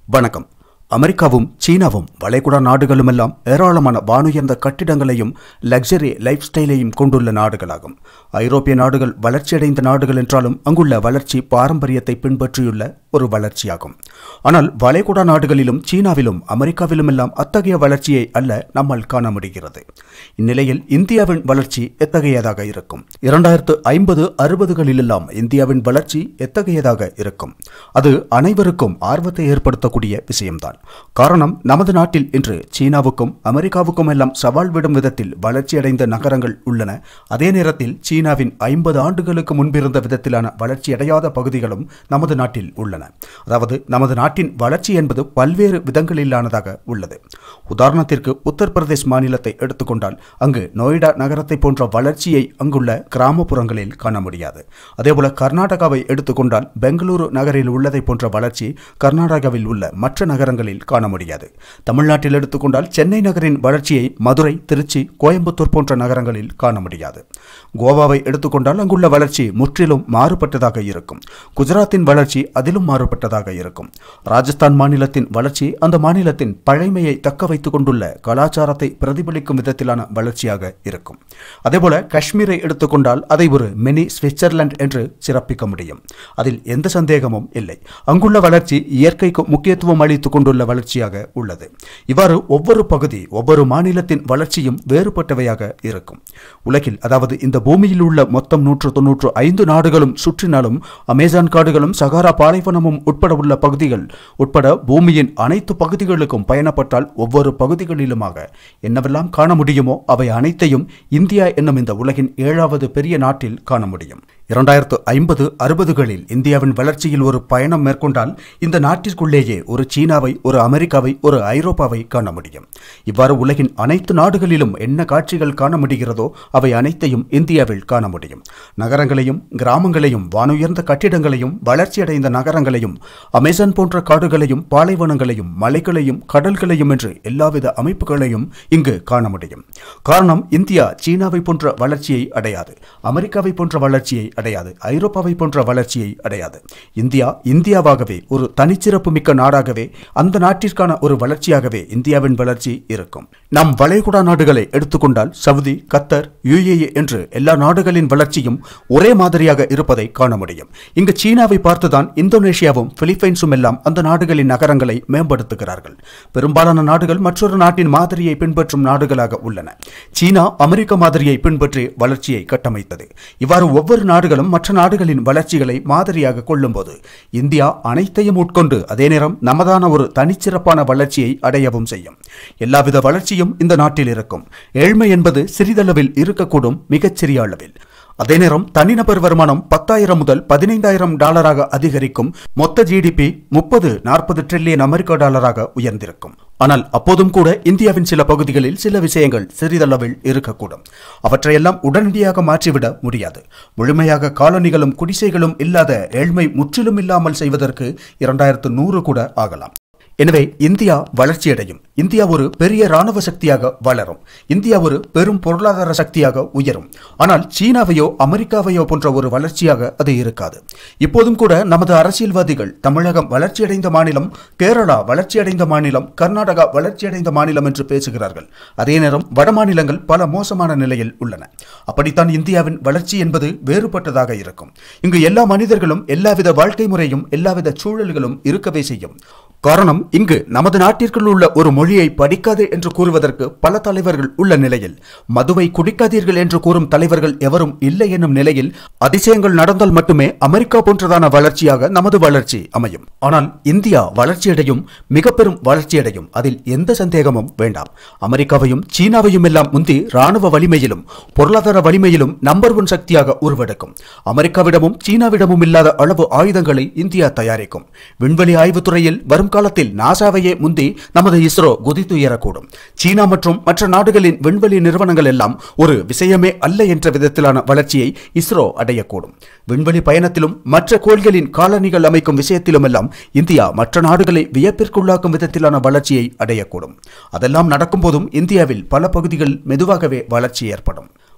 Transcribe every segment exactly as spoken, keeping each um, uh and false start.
வணக்கம். அமெரிக்காவும் சீனாவும் வளைகுடா நாடுகளுமெல்லாம் ஏராளமான வானுயர்ந்த கட்டிடங்களையும் லக்ஸரி லைஃப் ஸ்டைலையும் கொண்டுள்ள நாடுகளாகும். ஐரோப்பிய நாடுகள் வளர்ச்சியடைந்த நாடுகள் என்றாலும் அங்குள்ள வளர்ச்சி பாரம்பரியத்தை பின்பற்றியுள்ள ஒரு வளர்ச்சியாகும். ஆனால் வளைகுடா நாடுகளிலும் சீனாவிலும் அமெரிக்காவிலும் எல்லாம் அத்தகைய வளர்ச்சியை அல்ல நம்மால் காண முடிகிறது. இந்நிலையில் இந்தியாவின் வளர்ச்சி எத்தகையதாக இருக்கும்? இரண்டாயிரத்து ஐம்பது அறுபதுகளிலெல்லாம் இந்தியாவின் வளர்ச்சி எத்தகையதாக இருக்கும்? அது அனைவருக்கும் ஆர்வத்தை ஏற்படுத்தக்கூடிய விஷயம்தான். காரணம், நமது நாட்டில் இன்று சீனாவுக்கும் அமெரிக்காவுக்கும் எல்லாம் சவால் விடும் விதத்தில் வளர்ச்சியடைந்த நகரங்கள் உள்ளன. அதே நேரத்தில் சீனாவின் ஐம்பது ஆண்டுகளுக்கு முன்பிருந்த விதத்திலான வளர்ச்சியடையாத பகுதிகளும் நமது நாட்டில் உள்ளன. அதாவது நமது நாட்டின் வளர்ச்சி என்பது பல்வேறு விதங்களிலானதாக உள்ளது. உதாரணத்திற்கு உத்தரப்பிரதேஷ் மாநிலத்தை எடுத்துக்கொண்டால் அங்கு நொய்டா நகரத்தை போன்ற வளர்ச்சியை அங்குள்ள கிராமப்புறங்களில் காண முடியாது. அதேபோல கர்நாடகாவை எடுத்துக்கொண்டால் பெங்களூரு நகரில் உள்ளதை போன்ற வளர்ச்சி கர்நாடகாவில் உள்ள மற்ற நகரங்களில் காண முடியாது. தமிழ்நாட்டில் எடுத்துக்கொண்டால் சென்னை நகரின் வளர்ச்சியை மதுரை, திருச்சி, கோயம்புத்தூர் போன்ற நகரங்களில் காண முடியாது. கோவாவை எடுத்துக்கொண்டால் அங்குள்ள வளர்ச்சி முற்றிலும் மாறுபட்டதாக இருக்கும். குஜராத்தின் வளர்ச்சி அதிலும் மாறுபட்டதாக இருக்கும். ராஜஸ்தான் மாநிலத்தின் வளர்ச்சி அந்த மாநிலத்தின் பழைமையை தக்க வைத்துக் கொண்டுள்ள கலாச்சாரத்தை பிரதிபலிக்கும் விதத்திலான வளர்ச்சியாக இருக்கும். அதேபோல காஷ்மீரை எடுத்துக்கொண்டால் அதை ஒரு மினி சுவிட்சர்லாந்து என்று சிறப்பிக்க முடியும். அதில் எந்த சந்தேகமும் இல்லை. அங்குள்ள வளர்ச்சி இயற்கைக்கு முக்கியத்துவம் அளித்துக் கொண்டுள்ள வளர்ச்சியாக உள்ளது. இவ்வாறு ஒவ்வொரு பகுதி ஒவ்வொரு மாநிலத்தின் வளர்ச்சியும் வேறுபட்டவையாக இருக்கும். உலகில், அதாவது இந்த பூமியில் உள்ள மொத்தம் நூற்று தொன்னூற்று ஐந்து நாடுகளும் சுற்றினாலும் அமேசான் காடுகளும் சகாரா பாலைவனமும் உட்பட உள்ள பகுதிகள் உட்பட பூமியின் அனைத்து பகுதிகளுக்கும் பயணப்பட்டால் ஒவ்வொரு பகுதிகளிலுமாக என்னவெல்லாம் காண முடியுமோ அவை அனைத்தையும் இந்தியா என்னும் இந்த உலகின் ஏழாவது பெரிய நாட்டில் காண முடியும். இரண்டாயிரத்து ஐம்பது அறுபதுகளில் இந்தியாவின் வளர்ச்சியில் ஒரு பயணம் மேற்கொண்டால் இந்த நாட்டிற்குள்ளேயே ஒரு சீனாவை, ஒரு அமெரிக்காவை, ஒரு ஐரோப்பாவை காண முடியும். இவ்வாறு உலகின் அனைத்து நாடுகளிலும் என்ன காட்சிகள் காண முடிகிறதோ அவை அனைத்தையும் இந்தியாவில் காண முடியும். நகரங்களையும் கிராமங்களையும் வானுயர்ந்த கட்டிடங்களையும் வளர்ச்சியடைந்த நகரங்களையும் அமேசான் போன்ற காடுகளையும் பாலைவனங்களையும் மலைகளையும் கடல்களையும் என்று எல்லாவித அமைப்புகளையும் இங்கு காண முடியும். காரணம், இந்தியா சீனாவை போன்ற வளர்ச்சியை அடையாது, அமெரிக்காவை போன்ற வளர்ச்சியை அடையாது, ஐரோப்பாவை போன்ற வளர்ச்சியை அடையாது. இந்தியா இந்தியாவாகவே ஒரு தனிச்சிறப்பு மிக்க நாடாகவே, அந்த நாட்டிற்கான ஒரு வளர்ச்சியாகவே இந்தியாவின் வளர்ச்சி இருக்கும். நாம் வளைகுடா நாடுகளை எடுத்துக்கொண்டால் சவுதி, கத்தர், யுஏஇ என்று எல்லா நாடுகளின் வளர்ச்சியும் ஒரே மாதிரியாக இருப்பதை காண முடியும். இங்கு சீனாவை பார்த்துதான் இந்தோனேஷியாவும் பிலிப்பைன்ஸும் எல்லாம் அந்த நாடுகளின் நகரங்களை மேம்படுத்துகிறார்கள். பெரும்பாலான நாடுகள் மற்றொரு நாட்டின் மாதிரியை பின்பற்றும் நாடுகளாக உள்ளன. சீனா அமெரிக்க மாதிரியை பின்பற்றி வளர்ச்சியை கட்டமைத்தது. இவ்வாறு ஒவ்வொரு நாடுகளும் மற்ற நாடுகளின் வளர்ச்சிகளை மாதிரியாக கொள்ளும்போது இந்தியா அனைத்தையும் உட்கொண்டு அதே நேரம் நமதான ஒரு தனிச்சிறப்பான வளர்ச்சியை அடையவும் செய்யும். எல்லாவித வளர்ச்சியும் இந்த நாட்டில் இருக்கும். ஏழ்மை என்பது சிறிதளவில் இருக்கக்கூடும், மிகச்சிறிய அளவில். அதே நேரம் தனிநபர் வருமானம் பத்தாயிரம் முதல் பதினைந்தாயிரம் டாலராக அதிகரிக்கும். மொத்த ஜிடிபி முப்பது நாற்பது டிரில்லியன் அமெரிக்க டாலராக உயர்ந்திருக்கும். ஆனால் அப்போதும் கூட இந்தியாவின் சில பகுதிகளில் சில விஷயங்கள் சிறிதளவில் இருக்கக்கூடும். அவற்றையெல்லாம் உடனடியாக மாற்றிவிட முடியாது. முழுமையாக காலனிகளும் குடிசைகளும் இல்லாத ஏழ்மை முற்றிலும் இல்லாமல் செய்வதற்கு இரண்டாயிரத்து நூறு கூட ஆகலாம். எனவே இந்தியா வளர்ச்சியடையும். இந்தியா ஒரு பெரிய இராணுவ சக்தியாக வளரும். இந்தியா ஒரு பெரும் பொருளாதார சக்தியாக உயரும். ஆனால் சீனாவையோ அமெரிக்காவையோ போன்ற ஒரு வளர்ச்சியாக அது இருக்காது. இப்போதும் கூட நமது அரசியல்வாதிகள் தமிழகம் வளர்ச்சியடைந்த மாநிலம், கேரளா வளர்ச்சியடைந்த மாநிலம், கர்நாடகா வளர்ச்சியடைந்த மாநிலம் என்று பேசுகிறார்கள். அதே நேரம் வட மாநிலங்கள் பல மோசமான நிலையில் உள்ளன. அப்படித்தான் இந்தியாவின் வளர்ச்சி என்பது வேறுபட்டதாக இருக்கும். இங்கு எல்லா மனிதர்களும் எல்லாவித வாழ்க்கை முறையும் எல்லாவித சூழல்களும் இருக்கவே செய்யும். காரணம், இங்கு நமது நாட்டிற்குள் உள்ள ஒரு மொழியை படிக்காது என்று கூறுவதற்கு பல தலைவர்கள் உள்ள நிலையில், மதுவை குடிக்காதீர்கள் என்று கூறும் தலைவர்கள் எவரும் இல்லை என்னும் நிலையில் அதிசயங்கள் நடந்தால் மட்டுமே அமெரிக்கா போன்றதான வளர்ச்சியாக நமது வளர்ச்சி அமையும். ஆனால் இந்தியா வளர்ச்சியடையும், மிக பெரும் வளர்ச்சியடையும், அதில் எந்த சந்தேகமும் வேண்டாம். அமெரிக்காவையும் சீனாவையும் எல்லாம் முந்தி ராணுவ வலிமையிலும் பொருளாதார வலிமையிலும் நம்பர் ஒன் சக்தியாக உருவெடுக்கும். அமெரிக்காவிடமும் சீனாவிடமும் இல்லாத அளவு ஆயுதங்களை இந்தியா தயாரிக்கும். விண்வெளி ஆய்வுத்துறையில் வரும் காலத்தில் நாசாவையே முந்தி நமது இஸ்ரோ குதித்துயரக்கூடும். சீனா மற்றும் மற்ற நாடுகளின் விண்வெளி நிறுவனங்கள் எல்லாம் ஒரு விஷயமே அல்ல என்ற விதத்திலான வளர்ச்சியை இஸ்ரோ அடையக்கூடும். விண்வெளி பயணத்திலும் மற்ற கோள்களின் காலனிகள் அமைக்கும் விஷயத்திலும் எல்லாம் இந்தியா மற்ற நாடுகளை வியப்பிற்குள்ளாக்கும் விதத்திலான வளர்ச்சியை அடையக்கூடும். அதெல்லாம் நடக்கும் போதும் இந்தியாவில் பல பகுதிகள் மெதுவாகவே வளர்ச்சி ஏற்படும்.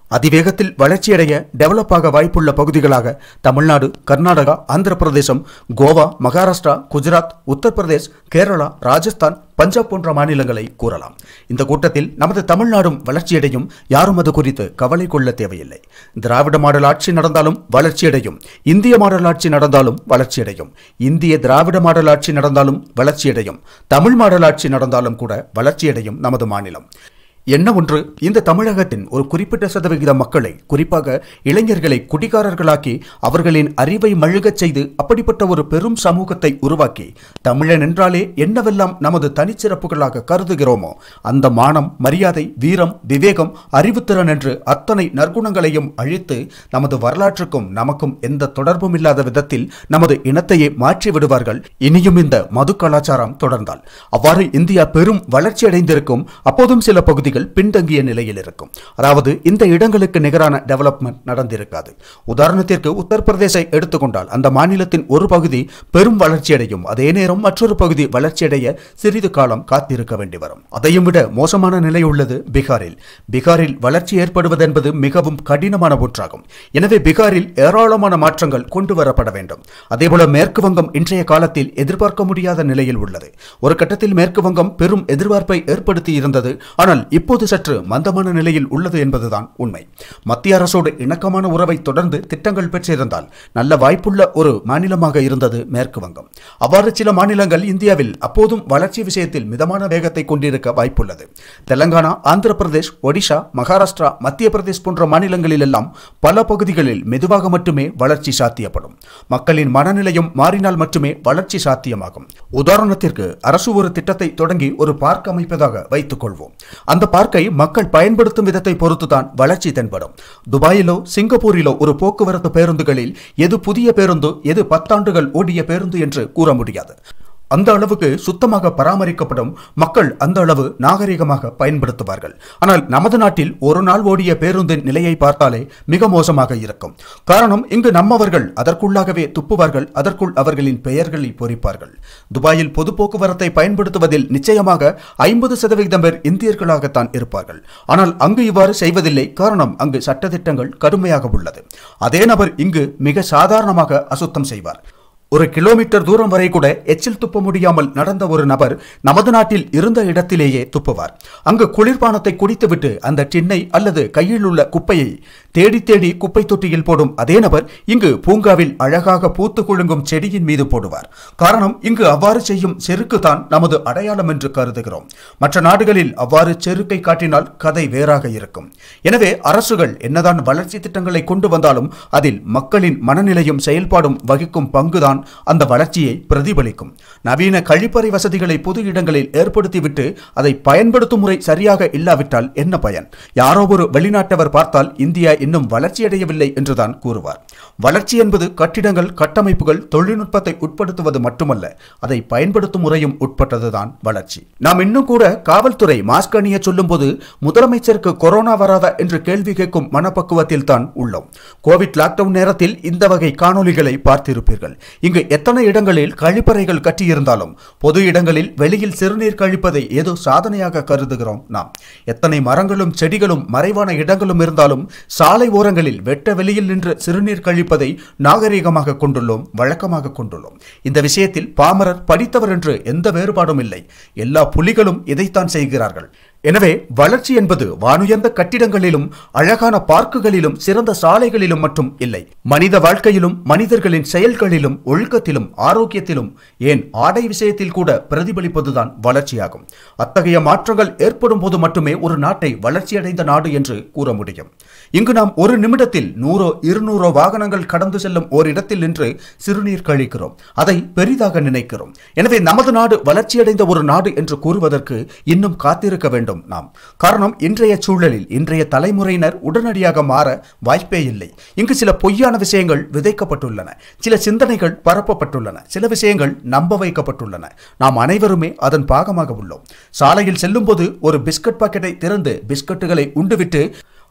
அதிவேகத்தில் வளர்ச்சியடைய டெவலப் ஆக வாய்ப்புள்ள பகுதிகளாக தமிழ்நாடு, கர்நாடகா, ஆந்திர பிரதேசம், கோவா, மகாராஷ்டிரா, குஜராத், உத்தரப்பிரதேஷ், கேரளா, ராஜஸ்தான், பஞ்சாப் போன்ற மாநிலங்களை கூறலாம். இந்த கூட்டத்தில் நமது தமிழ்நாடும் வளர்ச்சியடையும், யாரும் அது குறித்து கவலை கொள்ள தேவையில்லை. திராவிட மாடல் ஆட்சி நடந்தாலும் வளர்ச்சியடையும், இந்திய மாடல் ஆட்சி நடந்தாலும் வளர்ச்சியடையும், இந்திய திராவிட மாடல் ஆட்சி நடந்தாலும் வளர்ச்சியடையும், தமிழ் மாடல் ஆட்சி நடந்தாலும் கூட வளர்ச்சியடையும் நமது மாநிலம். என்ன ஒன்று, இந்த தமிழகத்தின் ஒரு குறிப்பிட்ட சதவிகித மக்களை, குறிப்பாக இளைஞர்களை குடிகாரர்களாக்கி அவர்களின் அறிவை மழுகச் செய்து அப்படிப்பட்ட ஒரு பெரும் சமூகத்தை உருவாக்கி தமிழன் என்றாலே என்னவெல்லாம் நமது தனிச்சிறப்புகளாக கருதுகிறோமோ அந்த மானம், மரியாதை, வீரம், விவேகம், அறிவுத்திறன் என்று அத்தனை நற்குணங்களையும் அழித்து நமது வரலாற்றுக்கும் நமக்கும் எந்த தொடர்பும் இல்லாத விதத்தில் நமது இனத்தையே மாற்றி விடுவார்கள் இனியும் இந்த மது கலாச்சாரம் தொடர்ந்தால். அவ்வாறு இந்தியா பெரும் வளர்ச்சியடைந்திருக்கும், அப்போதும் சில பகுதிகள் பின்தங்கிய நிலையில் இருக்கும். அதாவது இந்த இடங்களுக்கு நிகரான டெவலப்மெண்ட் நடந்திருக்காது. உதாரணத்திற்கு உத்தரப்பிரதேசை எடுத்துக்கொண்டால் அந்த மாநிலத்தின் ஒரு பகுதி பெரும் வளர்ச்சியடையும், அதே நேரம் மற்றொரு பகுதி வளர்ச்சியடைய சிறிது காலம் காத்திருக்க வேண்டி வரும். அதையும் விட மோசமான நிலை உள்ளது பீகாரில். பீகாரில் வளர்ச்சி ஏற்படுவது என்பது மிகவும் கடினமான ஒன்றாகும். எனவே பீகாரில் ஏராளமான மாற்றங்கள் கொண்டு வரப்பட வேண்டும். அதேபோல மேற்கு வங்கம் இன்றைய காலத்தில் எதிர்பார்க்க முடியாத நிலையில் உள்ளது. ஒரு கட்டத்தில் மேற்கு வங்கம் பெரும் எதிர்பார்ப்பை ஏற்படுத்தி இருந்தது. ஆனால் இப்போது சற்று மந்தமான நிலையில் உள்ளது என்பதுதான் உண்மை. மத்திய அரசோடு இணக்கமான உறவை தொடர்ந்து திட்டங்கள் பெற்றிருந்தால் நல்ல வாய்ப்புள்ள ஒரு மாநிலமாக இருந்தது மேற்கு வங்கம். அவ்வாறு சில மாநிலங்கள் இந்தியாவில் அப்போதும் வளர்ச்சி விஷயத்தில் மிதமான வேகத்தை கொண்டிருக்க வாய்ப்புள்ளது. தெலங்கானா, ஆந்திர பிரதேஷ், ஒடிஷா, மகாராஷ்டிரா, மத்திய பிரதேஷ் போன்ற மாநிலங்களில் எல்லாம் பல பகுதிகளில் மெதுவாக மட்டுமே வளர்ச்சி சாத்தியப்படும். மக்களின் மனநிலையும் மாறினால் மட்டுமே வளர்ச்சி சாத்தியமாகும். உதாரணத்திற்கு அரசு ஒரு திட்டத்தை தொடங்கி ஒரு பார்க் அமைப்பதாக வைத்துக் கொள்வோம். அந்த பார்க்கை மக்கள் பயன்படுத்தும் விதத்தை பொறுத்துதான் வளர்ச்சி தென்படும். துபாயிலோ சிங்கப்பூரிலோ ஒரு போக்குவரத்து பேருந்துகளில் எது புதிய பேருந்து, எது பத்தாண்டுகள் ஓடிய பேருந்து என்று கூற முடியாது. அந்த அளவுக்கு சுத்தமாக பராமரிக்கப்படும், மக்கள் அந்த அளவு நாகரிகமாக பயன்படுத்துவார்கள். ஆனால் நமது நாட்டில் ஒரு நாள் ஓடிய பேருந்தின் நிலையை பார்த்தாலே மிக மோசமாக இருக்கும். காரணம், இங்கு நம்மவர்கள் அதற்குள்ளாகவே துப்புவார்கள், அதற்குள் அவர்களின் பெயர்களை பொறிப்பார்கள். துபாயில் பொது போக்குவரத்தை பயன்படுத்துவதில் நிச்சயமாக ஐம்பது சதவீதம் பேர் இந்தியர்களாகத்தான் இருப்பார்கள். ஆனால் அங்கு இவ்வாறு செய்வதில்லை. காரணம், அங்கு சட்டதிட்டங்கள் கடுமையாக உள்ளது. அதே நபர் இங்கு மிக சாதாரணமாக அசுத்தம் செய்வார். ஒரு கிலோமீட்டர் தூரம் வரை கூட எச்சில் துப்ப முடியாமல் நடந்த ஒரு நபர் நமது நாட்டில் இருந்த இடத்திலேயே துப்புவார். அங்கு குளிர்பானத்தை குடித்துவிட்டு அந்த டின்னை அல்லது கையில் உள்ள குப்பையை தேடி தேடி குப்பை தொட்டியில் போடும் அதே நபர் இங்கு பூங்காவில் அழகாக பூத்து குலுங்கும் செடியின் மீது போடுவார். காரணம், இங்கு அவ்வாறு செய்யும் செருக்கு தான் நமது அடையாளம் என்று கருதுகிறோம். மற்ற நாடுகளில் அவ்வாறு செருக்கை காட்டினால் கதை வேறாக இருக்கும். எனவே அரசுகள் என்னதான் வளர்ச்சி திட்டங்களை கொண்டு வந்தாலும் அதில் மக்களின் மனநிலையும் செயல்பாடும் வகிக்கும் பங்குதான் அந்த வளர்ச்சியை பிரதிபலிக்கும். நவீன கழிப்பறை வசதிகளை பொது இடங்களில் ஏற்படுத்திவிட்டு அதை பயன்படுத்தும் முறை சரியாக இல்லாவிட்டால் என்ன பயன்? யாரோ ஒரு வெளிநாட்டவர் பார்த்தால் இந்தியா இன்னும் வளர்ச்சியடையவில்லை என்றுதான் கூறுவார். வளர்ச்சி என்பது கட்டிடங்கள், கட்டமைப்புகள், தொழில்நுட்பத்தை உட்படுத்துவது மட்டுமல்ல, அதை பயன்படுத்தும் முறையும் உட்பட்டதுதான் வளர்ச்சி. நாம் இன்னும் கூட காவல்துறை மாஸ்க் அணிய சொல்லும் போது முதலமைச்சருக்கு கொரோனா வராதா என்று கேள்வி கேட்கும் மனப்பக்குவத்தில் தான் உள்ளோம். கோவிட் லாக்டவுன் நேரத்தில் இந்த வகை காணொலிகளை பார்த்திருப்பீர்கள். இங்கு எத்தனை இடங்களில் கழிப்பறைகள் கட்டியிருந்தாலும் பொது இடங்களில் வெளியில் சிறுநீர் கழிப்பதை ஏதோ சாதனையாக கருதுகிறோம் நாம். எத்தனை மரங்களும் செடிகளும் மறைவான இடங்களும் இருந்தாலும் சாலை ஓரங்களில் வெட்ட வெளியில் நின்று சிறுநீர் கழிப்பதை நாகரிகமாக கொண்டுள்ளோம், வழக்கமாக கொண்டுள்ளோம். இந்த விஷயத்தில் பாமரர், படித்தவர் என்று எந்த வேறுபாடும் இல்லை. எல்லா புலிகளும் இதைத்தான் செய்கிறார்கள். எனவே வளர்ச்சி என்பது வானுயர்ந்த கட்டிடங்களிலும் அழகான பார்க்குகளிலும் சிறந்த சாலைகளிலும் மட்டும் இல்லை. மனித வாழ்க்கையிலும் மனிதர்களின் செயல்களிலும் ஒழுக்கத்திலும் ஆரோக்கியத்திலும் ஏன் ஆடை விஷயத்தில் கூட பிரதிபலிப்பதுதான் வளர்ச்சியாகும். அத்தகைய மாற்றங்கள் ஏற்படும் போது மட்டுமே ஒரு நாட்டை வளர்ச்சியடைந்த நாடு என்று கூற முடியும். இங்கு நாம் ஒரு நிமிடத்தில் நூறோ இருநூறோ வாகனங்கள் கடந்து செல்லும் ஓரிடத்தில் நின்று சிறுநீர் கழிக்கிறோம். அதை பெரிதாக நினைக்கிறோம். எனவே நமது நாடு வளர்ச்சியடைந்த ஒரு நாடு என்று கூறுவதற்கு இன்னும் காத்திருக்க வேண்டும் நாம். காரணம், இன்றைய சூழலில் இன்றைய தலைமுறையினர் உடனடியாக மாற வாய்ப்பே இல்லை. இங்கு சில பொய்யான விஷயங்கள் விதைக்கப்பட்டுள்ளன, சில சிந்தனைகள் பரப்பப்பட்டுள்ளன, சில விஷயங்கள் நம்ப வைக்கப்பட்டுள்ளன. நாம் அனைவருமே அதன் பாகமாக உள்ளோம். சாலையில் செல்லும் போது ஒரு பிஸ்கட் பாக்கெட்டை திறந்து பிஸ்கட்டுகளை உண்டுவிட்டு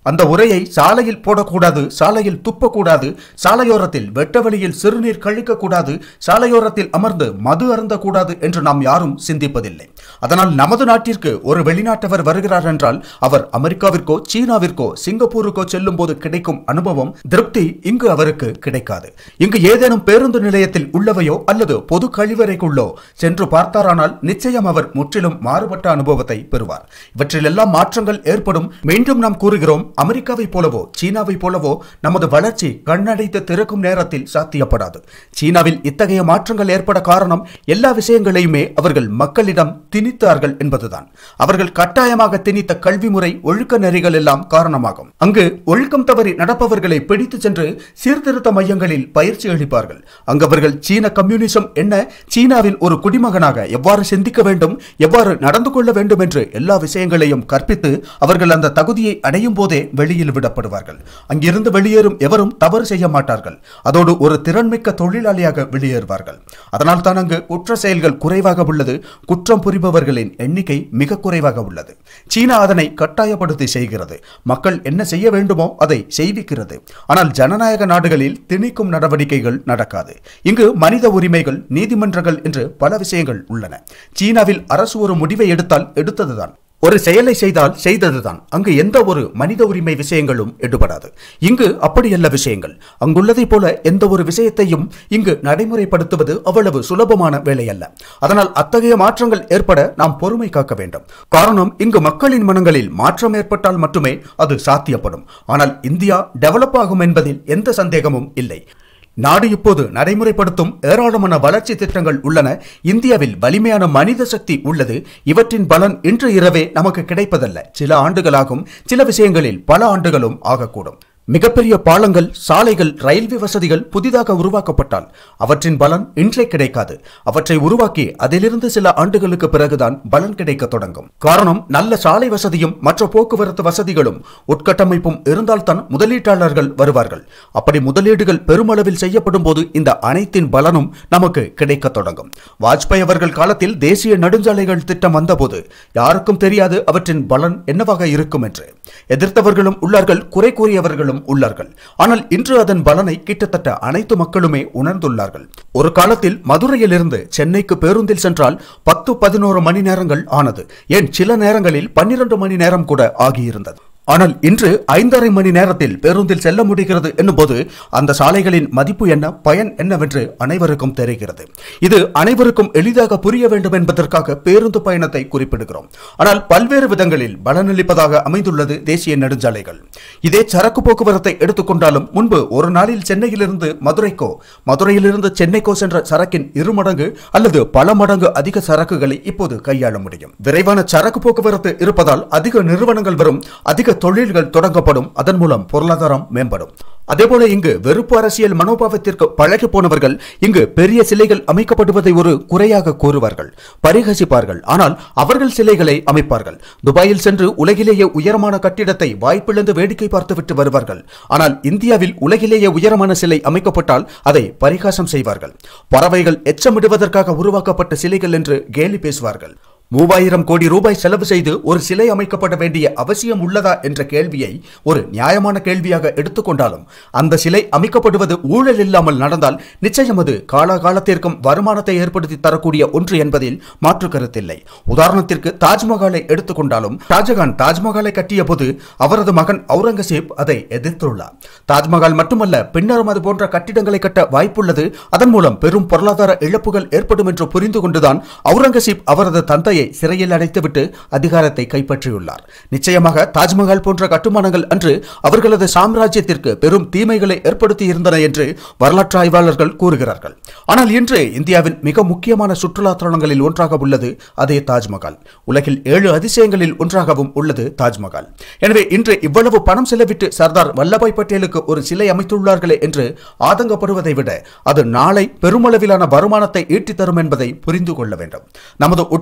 அந்த உரையை சாலையில் போடக்கூடாது, சாலையில் துப்பக்கூடாது, சாலையோரத்தில் வெட்ட வழியில் சிறுநீர் கழிக்கக்கூடாது, சாலையோரத்தில் அமர்ந்து மது அருந்தக்கூடாது என்று நாம் யாரும் சிந்திப்பதில்லை. அதனால் நமது நாட்டிற்கு ஒரு வெளிநாட்டவர் வருகிறார் என்றால் அவர் அமெரிக்காவிற்கோ சீனாவிற்கோ சிங்கப்பூருக்கோ செல்லும் போது கிடைக்கும் அனுபவம், திருப்தி இங்கு அவருக்கு கிடைக்காது. இங்கு ஏதேனும் பேருந்து நிலையத்தில் உள்ளவையோ அல்லது பொது கழிவறைக்குள்ளோ சென்று பார்த்தாரானால் நிச்சயம் அவர் முற்றிலும் மாறுபட்ட அனுபவத்தை பெறுவார். இவற்றிலெல்லாம் மாற்றங்கள் ஏற்படும். மீண்டும் நாம் கூறுகிறோம், அமெரிக்காவை போலவோ சீனாவை போலவோ நமது வளர்ச்சி கண்ணடைத்து திறக்கும் நேரத்தில் சாத்தியப்படாது. சீனாவில் இத்தகைய மாற்றங்கள் ஏற்பட காரணம் எல்லா விஷயங்களையுமே அவர்கள் மக்களிடம் திணித்தார்கள் என்பதுதான். அவர்கள் கட்டாயமாக திணித்த கல்வி முறை, ஒழுக்க நெறிகள் எல்லாம் காரணமாகும். அங்கு ஒழுக்கம் தவறி நடப்பவர்களை பிடித்து சென்று சீர்திருத்த மையங்களில் பயிற்சி அளிப்பார்கள். அங்கு அவர்கள் சீன கம்யூனிசம் என்ன, சீனாவில் ஒரு குடிமகனாக எவ்வாறு சிந்திக்க வேண்டும், எவ்வாறு நடந்து கொள்ள வேண்டும் என்று எல்லா விஷயங்களையும் கற்பித்து அவர்கள் அந்த தகுதியை அடையும் போதே வெளியில் விடப்படுவார்கள். அங்கிருந்து வெளியேறும் எவரும் தவறு செய்ய மாட்டார்கள். அதோடு ஒரு திறன்மிக்க தொழிலாளியாக வெளியேறுவார்கள். அதனால் தான் அங்கு குற்ற செயல்கள் குறைவாக உள்ளது, குற்றம் புரிபவர்களின் எண்ணிக்கை மிக குறைவாக உள்ளது. சீனா அதனை கட்டாயப்படுத்தி செய்கிறது. மக்கள் என்ன செய்ய வேண்டுமோ அதை செய்விக்கிறது. ஆனால் ஜனநாயக நாடுகளில் திணிக்கும் நடவடிக்கைகள் நடக்காது. இங்கு மனித உரிமைகள், நீதிமன்றங்கள் என்று பல விஷயங்கள் உள்ளன. சீனாவில் அரசு ஒரு முடிவை எடுத்தால் எடுத்ததுதான், ஒரு செயலை செய்தால் செய்ததுதான். அங்கு எந்த ஒரு மனித உரிமை விஷயங்களும் எடுபடாது. இங்கு அப்படியல்ல விஷயங்கள். அங்குள்ளதை போல எந்த ஒரு விஷயத்தையும் இங்கு நடைமுறைப்படுத்துவது அவ்வளவு சுலபமான வேலை அல்ல. அதனால் அத்தகைய மாற்றங்கள் ஏற்பட நாம் பொறுமை காக்க வேண்டும். காரணம், இங்கு மக்களின் மனங்களில் மாற்றம் ஏற்பட்டால் மட்டுமே அது சாத்தியப்படும். ஆனால் இந்தியா டெவலப் ஆகும் என்பதில் எந்த சந்தேகமும் இல்லை. நாடு இப்போது நடைமுறைப்படுத்தும் ஏராளமான வளர்ச்சி திட்டங்கள் உள்ளன. இந்தியாவில் வலிமையான மனித சக்தி உள்ளது. இவற்றின் பலன் இன்று இரவே நமக்கு கிடைப்பதல்ல, சில ஆண்டுகளாகும். சில விஷயங்களில் பல ஆண்டுகளும் ஆகக்கூடும். மிகப்பெரிய பாலங்கள், சாலைகள், ரயில்வே வசதிகள் புதிதாக உருவாக்கப்பட்டால் அவற்றின் பலன் இன்றே கிடைக்காது. அவற்றை உருவாக்கி அதிலிருந்து சில ஆண்டுகளுக்கு பிறகுதான் பலன் கிடைக்க தொடங்கும். காரணம், நல்ல சாலை வசதியும் மற்ற போக்குவரத்து வசதிகளும் உட்கட்டமைப்பும் இருந்தால்தான் முதலீட்டாளர்கள் வருவார்கள். அப்படி முதலீடுகள் பெருமளவில் செய்யப்படும் போது இந்த அனைத்தின் பலனும் நமக்கு கிடைக்க தொடங்கும். வாஜ்பாய் அவர்கள் காலத்தில் தேசிய நெடுஞ்சாலைகள் திட்டம் வந்தபோது யாருக்கும் தெரியாது அவற்றின் பலன் என்னவாக இருக்கும் என்று. எதிர்த்தவர்களும் உள்ளார்கள், குறை கூறியவர்களும் உள்ளார்கள். ஆனால் இன்று அதன் பலனை கிட்டத்தட்ட அனைத்து மக்களுமே உணர்ந்துள்ளார்கள். ஒரு காலத்தில் மதுரையில் இருந்து சென்னைக்கு பேருந்தில் சென்றால் பத்து பதினோரு மணி நேரங்கள் ஆனது. ஏன் சில நேரங்களில் பன்னிரண்டு மணி நேரம் கூட ஆகியிருந்தது. ஆனால் இன்று ஐந்தரை மணி நேரத்தில் பேருந்தில் செல்ல முடிகிறது என்னும்போது அந்த சாலைகளின் மதிப்பு என்ன, பயன் என்னவென்று அனைவருக்கும் தெரிகிறது. இது அனைவருக்கும் எளிதாக புரிய வேண்டும் என்பதற்காக பேருந்து பயணத்தை குறிப்பிடுகிறோம். ஆனால் பல்வேறு விதங்களில் பலனளிப்பதாக அமைந்துள்ளது தேசிய நெடுஞ்சாலைகள். இதே சரக்கு போக்குவரத்தை எடுத்துக்கொண்டாலும் முன்பு ஒரு நாளில் சென்னையிலிருந்து மதுரைக்கோ மதுரையிலிருந்து சென்னைக்கோ சென்ற சரக்கின் இரு மடங்கு அல்லது பல மடங்கு அதிக சரக்குகளை இப்போது கையாள முடியும். விரைவான சரக்கு போக்குவரத்து இருப்பதால் அதிக நிறுவனங்கள் வரும், அதிக தொழில்கள் தொடங்கப்படும். அதன் மூலம் பொருளாதாரம் மேம்படும். அதேபோல இங்கு வெறுப்பு அரசியல் மனோபாவத்திற்கு பழகி போனவர்கள் இங்கு பெரிய சிலைகள் அமைக்கப்படுவதை ஒரு குறையாக கூறுவார்கள், பரிகசிப்பார்கள். ஆனால் அவர்கள் சிலைகளை அமைப்பார்கள். துபாயில் சென்று உலகிலேயே உயரமான கட்டிடத்தை வாய்ப்பிழந்து வேடிக்கை பார்த்துவிட்டு வருவார்கள். ஆனால் இந்தியாவில் உலகிலேயே உயரமான சிலை அமைக்கப்பட்டால் அதை பரிகாசம் செய்வார்கள். பறவைகள் எச்சமிடுவதற்காக உருவாக்கப்பட்ட சிலைகள் என்று கேலி பேசுவார்கள். மூவாயிரம் கோடி ரூபாய் செலவு செய்து ஒரு சிலை அமைக்கப்பட வேண்டிய அவசியம் உள்ளதா என்ற கேள்வியை ஒரு நியாயமான கேள்வியாக எடுத்துக்கொண்டாலும் அந்த சிலை அமைக்கப்படுவது ஊழல் இல்லாமல் நடந்தால் நிச்சயம் அது காலகாலத்திற்கும் வருமானத்தை ஏற்படுத்தி தரக்கூடிய ஒன்று என்பதில் மாற்று கருத்தில்லை. உதாரணத்திற்கு தாஜ்மஹாலை எடுத்துக்கொண்டாலும் ஷாஜகான் தாஜ்மஹாலை கட்டிய போது அவரது மகன் அவுரங்கசீப் அதை எதிர்த்துள்ளார். தாஜ்மஹால் மட்டுமல்ல, பின்னரும் அது போன்ற கட்டிடங்களை கட்ட வாய்ப்புள்ளது. அதன் மூலம் பெரும் பொருளாதார இழப்புகள் ஏற்படும் என்று புரிந்து கொண்டுதான் அவுரங்கசீப் அவரது தந்தை சிறையில் அடைத்துவிட்டு அதிகாரத்தை கைப்பற்றியுள்ளார். நிச்சயமாக தாஜ்மஹால் போன்ற கட்டுமானங்கள் அன்று அவர்களது சாம்ராஜ்யத்திற்கு பெரும் தீமைகளை ஏற்படுத்தி இருந்தன என்று வரலாற்று ஆய்வாளர்கள் கூறுகிறார்கள். ஆனால் இன்று இந்தியாவின் மிக முக்கியமான சுற்றுலா தலங்களில் ஒன்றாக உள்ளது அதே தாஜ்மஹால். உலகில் ஏழு அதிசயங்களில் ஒன்றாகவும் உள்ளது தாஜ்மஹால். எனவே இன்று இவ்வளவு பணம் செலவிட்டு சர்தார் வல்லபாய் பட்டேலுக்கு ஒரு சிலை அமைத்துள்ளார்களே என்று ஆதங்கப்படுவதை விட அது நாளை பெருமளவிலான வருமானத்தை ஈட்டி தரும் என்பதை புரிந்து கொள்ள வேண்டும். நமது உட்கட்டமைப்பு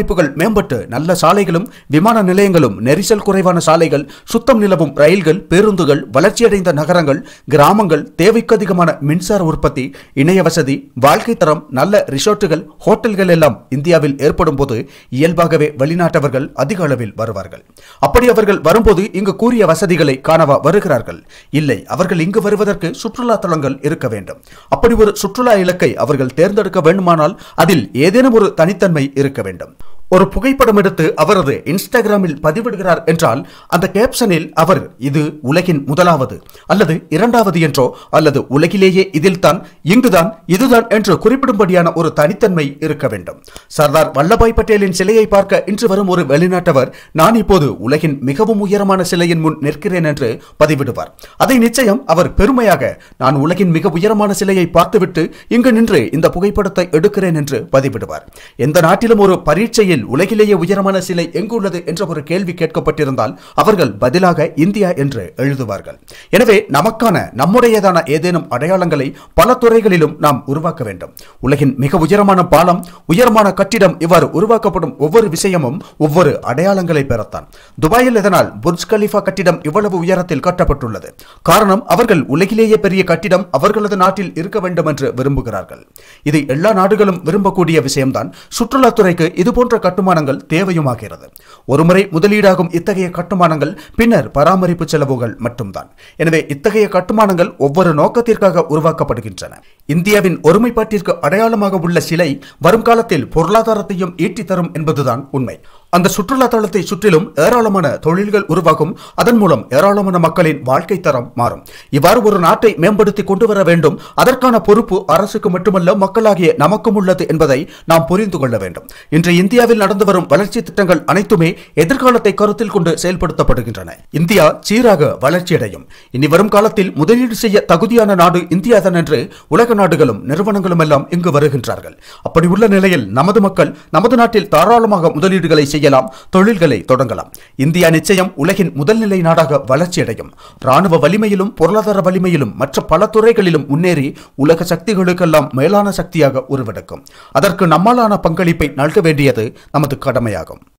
கட்டமைப்புகள் மேம்பட்டு நல்ல சாலைகளும் விமான நிலையங்களும் நெரிசல் குறைவான சாலைகள் சுத்தம் நிலவும் ரயில்கள் பேருந்துகள் வளர்ச்சியடைந்த நகரங்கள் கிராமங்கள் தேவைக்கு அதிகமான மின்சார உற்பத்தி இணைய வசதி வாழ்க்கை தரம் நல்ல ரிசோர்ட்டுகள் ஹோட்டல்கள் எல்லாம் இந்தியாவில் ஏற்படும் போது இயல்பாகவே வெளிநாட்டவர்கள் அதிக அளவில் வருவார்கள். அப்படி அவர்கள் வரும்போது இங்கு கூறிய வசதிகளை காணவா வருகிறார்கள்? இல்லை, அவர்கள் இங்கு வருவதற்கு சுற்றுலா தலங்கள் இருக்க வேண்டும். அப்படி ஒரு சுற்றுலா இலக்கை அவர்கள் தேர்ந்தெடுக்க வேண்டுமானால் அதில் ஏதேனும் ஒரு தனித்தன்மை இருக்க வேண்டும். ஒரு புகைப்படம் எடுத்து அவரது இன்ஸ்டாகிராமில் பதிவிடுகிறார் என்றால் அந்த கேப்ஷனில் அவர் இது உலகின் முதலாவது அல்லது இரண்டாவது என்றோ அல்லது உலகிலேயே இதில் தான் இங்குதான் இதுதான் என்று குறிப்பிடும்படியான ஒரு தனித்தன்மை இருக்க வேண்டும். சர்தார் வல்லபாய் பட்டேலின் சிலையை பார்க்க இன்று வரும் ஒரு வெளிநாட்டவர் நான் இப்போது உலகின் மிகவும் உயரமான சிலையின் முன் நிற்கிறேன் என்று பதிவிடுவார். அதை நிச்சயம் அவர் பெருமையாக நான் உலகின் மிக உயரமான சிலையை பார்த்துவிட்டு இங்கு நின்று இந்த புகைப்படத்தை எடுக்கிறேன் என்று பதிவிடுவார். எந்த நாட்டிலும் ஒரு பரீட்சையில் உலகிலேயே உயரமான சிலை எங்கு உள்ளது என்ற ஒரு கேள்வி கேட்கப்பட்டிருந்தால் அவர்கள் பதிலாக இந்தியா என்று எழுதுவார்கள். எனவே நமக்கான நம்முடையதான ஏதேனும் அடையாளங்களை பல துறைகளிலும் நாம் உருவாக்க வேண்டும். உலகின் மிக உயரமான பாலம் உயரமான கட்டிடம் இவ்வாறு உருவாக்கப்படும் ஒவ்வொரு விஷயமும் ஒவ்வொரு அடையாளங்களை பெறத்தான். துபாயில் இதனால் புர்ஜ் கலிஃபா கட்டிடம் இவ்வளவு உயரத்தில் கட்டப்பட்டுள்ளது. காரணம் அவர்கள் உலகிலேயே பெரிய கட்டிடம் அவர்களது நாட்டில் இருக்க வேண்டும் என்று விரும்புகிறார்கள். இது எல்லா நாடுகளும் விரும்பக்கூடிய விஷயம்தான். சுற்றுலாத்துறைக்கு இதுபோன்ற கட்டுமானங்கள் தேவையுமாகிறது. ஒருமுறை முதலீடாகும் இத்தகைய கட்டுமானங்கள் பின்னர் பராமரிப்பு செலவுகள் மட்டும்தான். எனவே இத்தகைய கட்டுமானங்கள் ஒவ்வொரு நோக்கத்திற்காக உருவாக்கப்படுகின்றன. இந்தியாவின் ஒருமைப்பாட்டிற்கு அடையாளமாக உள்ள சிலை வரும் காலத்தில் பொருளாதாரத்தையும் ஈட்டி தரும் என்பதுதான் உண்மை. அந்த சுற்றுலா தளத்தை சுற்றிலும் ஏராளமான தொழில்கள் உருவாகும். அதன் மூலம் ஏராளமான மக்களின் வாழ்க்கை தரம் மாறும். இவ்வாறு ஒரு நாட்டை மேம்படுத்தி கொண்டு வர வேண்டும். அதற்கான பொறுப்பு அரசுக்கு மட்டுமல்ல மக்களாகிய நமக்கும் உள்ளது என்பதை நாம் புரிந்து கொள்ள வேண்டும். இன்று இந்தியாவில் நடந்து வரும் வளர்ச்சி திட்டங்கள் அனைத்துமே எதிர்காலத்தை கருத்தில் கொண்டு செயல்படுத்தப்படுகின்றன. இந்தியா சீராக வளர்ச்சியடையும். இனி வரும் காலத்தில் முதலீடு செய்ய தகுதியான நாடு இந்தியாதான் என்று உலக நாடுகளும் நிறுவனங்களும் எல்லாம் இங்கு வருகின்றார்கள். அப்படி உள்ள நிலையில் நமது மக்கள் நமது நாட்டில் தாராளமாக முதலீடுகளை செய்யலாம், தொழில்களை தொடங்கலாம். இந்தியா நிச்சயம் உலகின் முதல் நிலை நாடாக வளர்ச்சியடையும். ராணுவ வலிமையிலும் பொருளாதார வலிமையிலும் மற்ற பல துறைகளிலும் முன்னேறி உலக சக்திகளுக்கெல்லாம் மேலான சக்தியாக உருவெடுக்கும். அதற்கு நம்மாலான பங்களிப்பை நல்க வேண்டியது நமது கடமையாகும்.